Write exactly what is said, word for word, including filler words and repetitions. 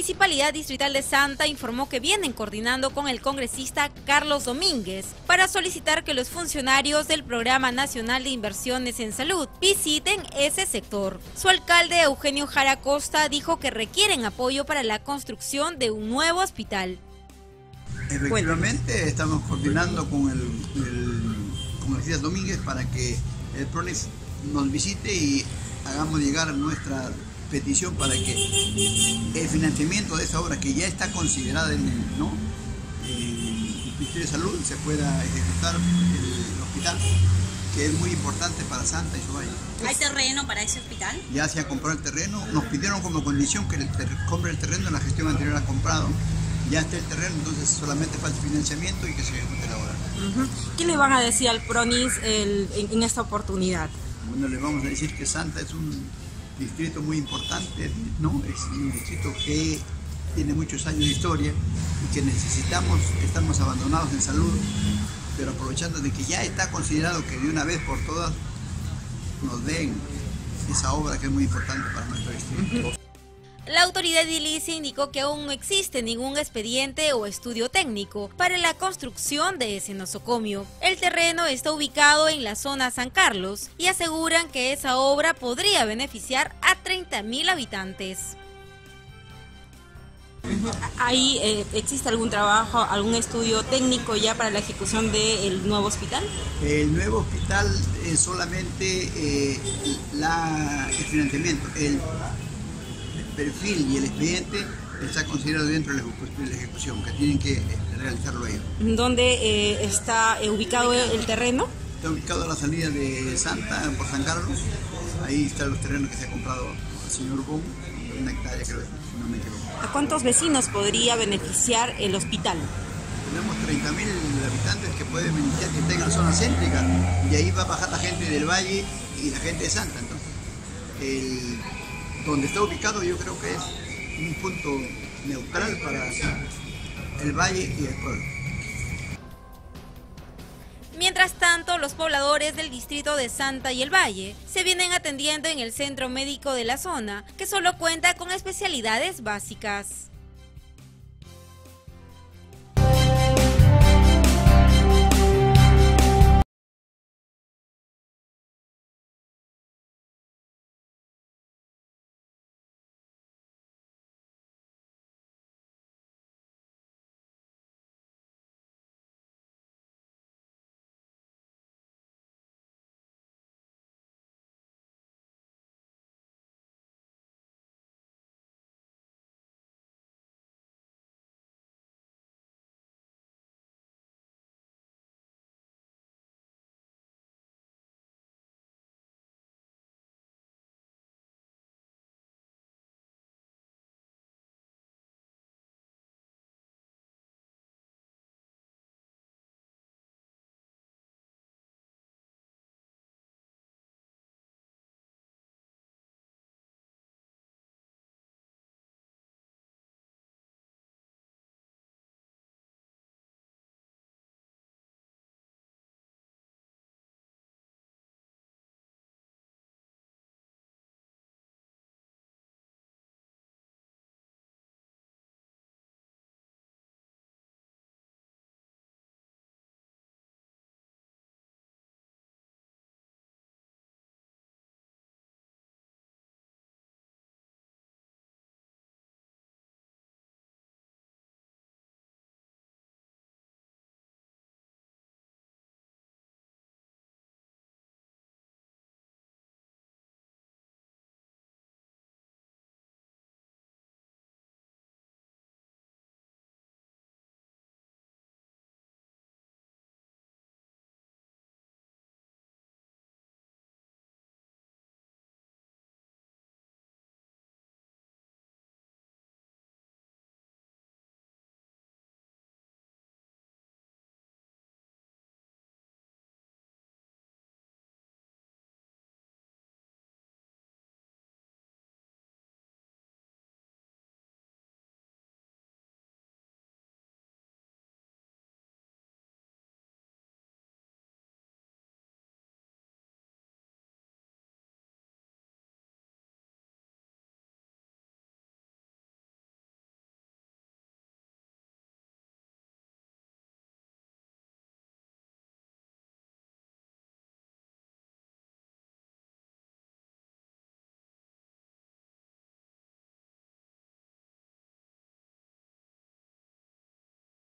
Municipalidad Distrital de Santa informó que vienen coordinando con el congresista Carlos Domínguez para solicitar que los funcionarios del Programa Nacional de Inversiones en Salud visiten ese sector. Su alcalde Eugenio Jara Costa dijo que requieren apoyo para la construcción de un nuevo hospital. Efectivamente, estamos coordinando con el, el congresista Domínguez para que el PRONES nos visite y hagamos llegar nuestra petición para que el financiamiento de esa obra que ya está considerada en el, ¿no? el Ministerio de Salud se pueda ejecutar el hospital, que es muy importante para Santa y su valle. ¿Hay terreno para ese hospital? Ya se ha comprado el terreno, nos pidieron como condición que el ter compre el terreno, la gestión anterior ha comprado, ya está el terreno, entonces solamente falta financiamiento y que se ejecute la obra. Uh-huh. ¿Qué le van a decir al PRONIS el, en, en esta oportunidad? Bueno, le vamos a decir que Santa es un distrito muy importante, ¿no? Es un distrito que tiene muchos años de historia y que necesitamos, estamos abandonados en salud, pero aprovechando de que ya está considerado que de una vez por todas nos den esa obra que es muy importante para nuestro distrito. La autoridad edilicia indicó que aún no existe ningún expediente o estudio técnico para la construcción de ese nosocomio. El terreno está ubicado en la zona San Carlos y aseguran que esa obra podría beneficiar a treinta mil habitantes. ¿Ahí eh, existe algún trabajo, algún estudio técnico ya para la ejecución del nuevo hospital? El nuevo hospital es solamente eh, la, el financiamiento, el perfil y el expediente está considerado dentro de la ejecución, que tienen que realizarlo ellos. ¿Dónde eh, está eh, ubicado el terreno? Está ubicado a la salida de Santa, por San Carlos. Ahí están los terrenos que se ha comprado al señor Bon, una hectárea creo, si no me equivoco. ¿A cuántos vecinos podría beneficiar el hospital? Tenemos treinta mil habitantes que pueden beneficiar, que estén en la zona céntrica, y ahí va a bajar la gente del valle y la gente de Santa. Entonces, el donde está ubicado yo creo que es un punto neutral para el valle y el pueblo. Mientras tanto, los pobladores del distrito de Santa y el Valle se vienen atendiendo en el centro médico de la zona, que solo cuenta con especialidades básicas.